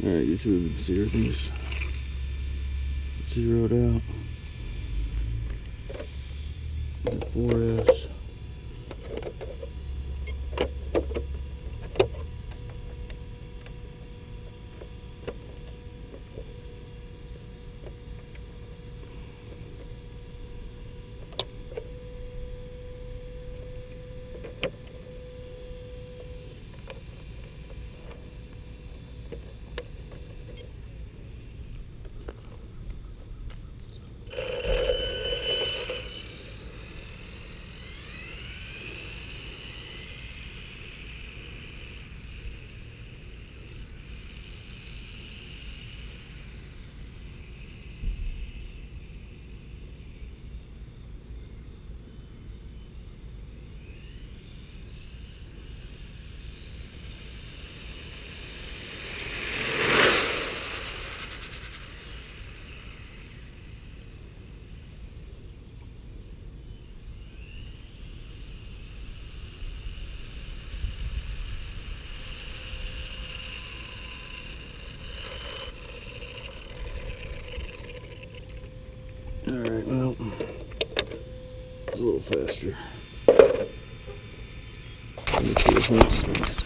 Alright, get you to see everything's zeroed out. The 4S. Alright, well, it's a little faster. Let me see the front space.